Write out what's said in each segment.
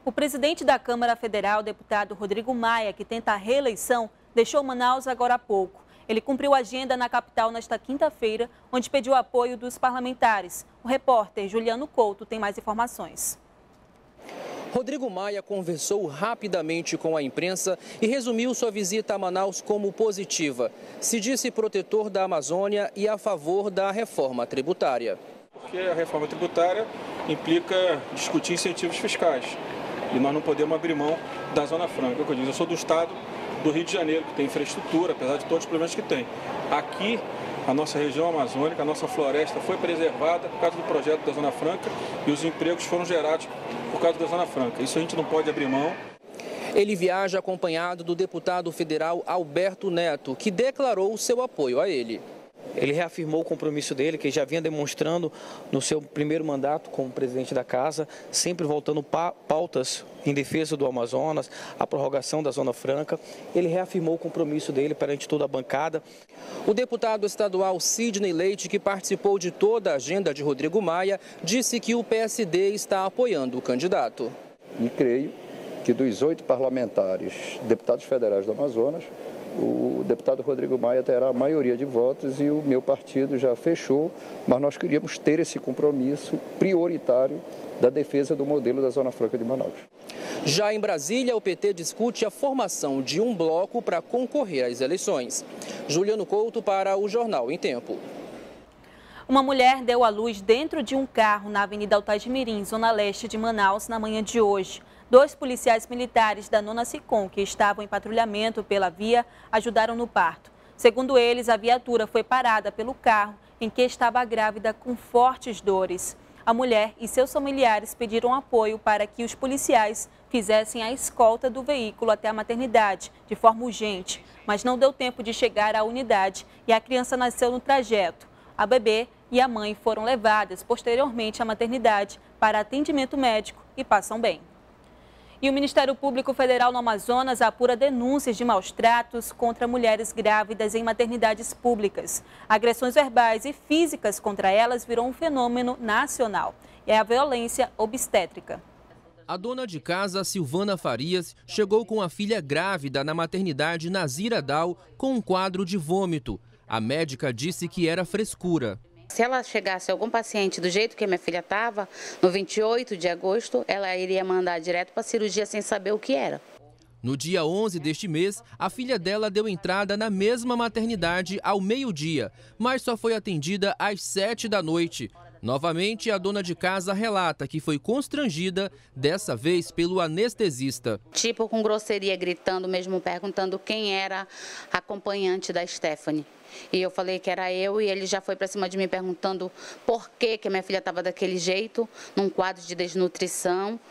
O presidente da Câmara Federal, deputado Rodrigo Maia, que tenta a reeleição, deixou Manaus agora há pouco. Ele cumpriu a agenda na capital nesta quinta-feira, onde pediu apoio dos parlamentares. O repórter Juliano Couto tem mais informações. Rodrigo Maia conversou rapidamente com a imprensa e resumiu sua visita a Manaus como positiva. Se disse protetor da Amazônia e a favor da reforma tributária. Porque a reforma tributária implica discutir incentivos fiscais. E nós não podemos abrir mão da Zona Franca. Eu sou do estado do Rio de Janeiro, que tem infraestrutura, apesar de todos os problemas que tem. Aqui, a nossa região amazônica, a nossa floresta foi preservada por causa do projeto da Zona Franca e os empregos foram gerados por causa da Zona Franca. Isso a gente não pode abrir mão. Ele viaja acompanhado do deputado federal Alberto Neto, que declarou seu apoio a ele. Ele reafirmou o compromisso dele, que já vinha demonstrando no seu primeiro mandato como presidente da Casa, sempre voltando pautas em defesa do Amazonas, a prorrogação da Zona Franca. Ele reafirmou o compromisso dele perante toda a bancada. O deputado estadual Sidney Leite, que participou de toda a agenda de Rodrigo Maia, disse que o PSD está apoiando o candidato. E creio que dos 8 parlamentares, deputados federais do Amazonas, o deputado Rodrigo Maia terá a maioria de votos e o meu partido já fechou, mas nós queríamos ter esse compromisso prioritário da defesa do modelo da Zona Franca de Manaus. Já em Brasília, o PT discute a formação de um bloco para concorrer às eleições. Juliano Couto para o Jornal em Tempo. Uma mulher deu à luz dentro de um carro na Avenida Altair-de-Mirim, zona leste de Manaus, na manhã de hoje. 2 policiais militares da 9ª SICOM, que estavam em patrulhamento pela via, ajudaram no parto. Segundo eles, a viatura foi parada pelo carro em que estava grávida com fortes dores. A mulher e seus familiares pediram apoio para que os policiais fizessem a escolta do veículo até a maternidade, de forma urgente, mas não deu tempo de chegar à unidade e a criança nasceu no trajeto. A bebê e a mãe foram levadas posteriormente à maternidade para atendimento médico e passam bem. E o Ministério Público Federal no Amazonas apura denúncias de maus-tratos contra mulheres grávidas em maternidades públicas. Agressões verbais e físicas contra elas viram um fenômeno nacional. É a violência obstétrica. A dona de casa, Silvana Farias, chegou com a filha grávida na maternidade Nazira Dal com um quadro de vômito. A médica disse que era frescura. Se ela chegasse algum paciente do jeito que a minha filha estava, no 28 de agosto, ela iria mandar direto para a cirurgia sem saber o que era. No dia 11 deste mês, a filha dela deu entrada na mesma maternidade ao meio-dia, mas só foi atendida às 7 da noite. Novamente, a dona de casa relata que foi constrangida, dessa vez pelo anestesista. Tipo com grosseria, gritando mesmo, perguntando quem era a acompanhante da Stephanie. E eu falei que era eu e ele já foi para cima de mim perguntando por que a minha filha estava daquele jeito, num quadro de desnutrição.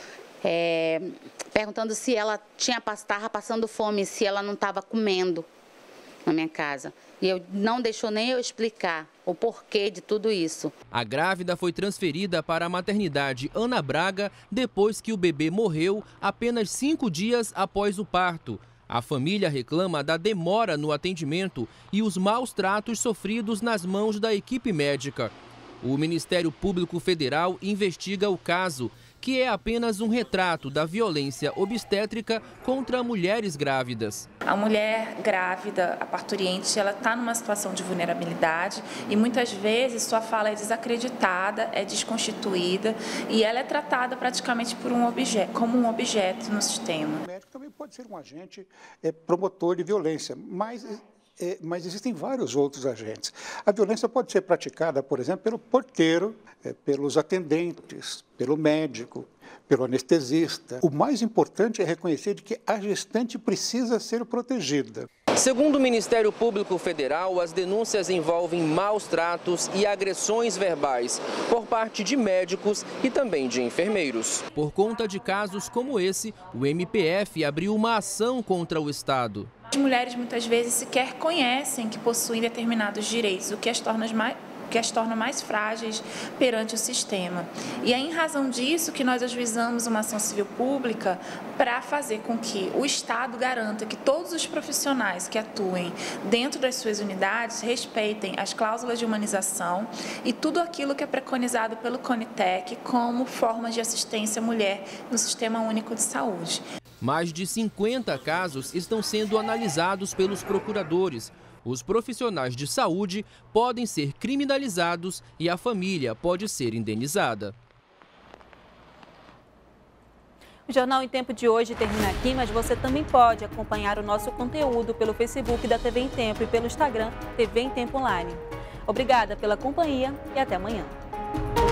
Perguntando se ela estava passando fome, se ela não estava comendo na minha casa. E eu não deixou nem eu explicar o porquê de tudo isso. A grávida foi transferida para a maternidade Ana Braga depois que o bebê morreu apenas 5 dias após o parto. A família reclama da demora no atendimento e os maus tratos sofridos nas mãos da equipe médica. O Ministério Público Federal investiga o caso, que é apenas um retrato da violência obstétrica contra mulheres grávidas. A mulher grávida, a parturiente, ela está numa situação de vulnerabilidade e muitas vezes sua fala é desacreditada, é desconstituída e ela é tratada praticamente por como um objeto no sistema. O médico também pode ser um agente promotor de violência, mas existem vários outros agentes. A violência pode ser praticada, por exemplo, pelo porteiro, pelos atendentes, pelo médico, pelo anestesista. O mais importante é reconhecer que a gestante precisa ser protegida. Segundo o Ministério Público Federal, as denúncias envolvem maus tratos e agressões verbais por parte de médicos e também de enfermeiros. Por conta de casos como esse, o MPF abriu uma ação contra o Estado. As mulheres muitas vezes sequer conhecem que possuem determinados direitos, o que as torna que as torna mais frágeis perante o sistema. E é em razão disso que nós ajuizamos uma ação civil pública para fazer com que o Estado garanta que todos os profissionais que atuem dentro das suas unidades respeitem as cláusulas de humanização e tudo aquilo que é preconizado pelo CONITEC como formas de assistência à mulher no Sistema Único de Saúde. Mais de 50 casos estão sendo analisados pelos procuradores. Os profissionais de saúde podem ser criminalizados e a família pode ser indenizada. O Jornal em Tempo de hoje termina aqui, mas você também pode acompanhar o nosso conteúdo pelo Facebook da TV em Tempo e pelo Instagram TV em Tempo Online. Obrigada pela companhia e até amanhã.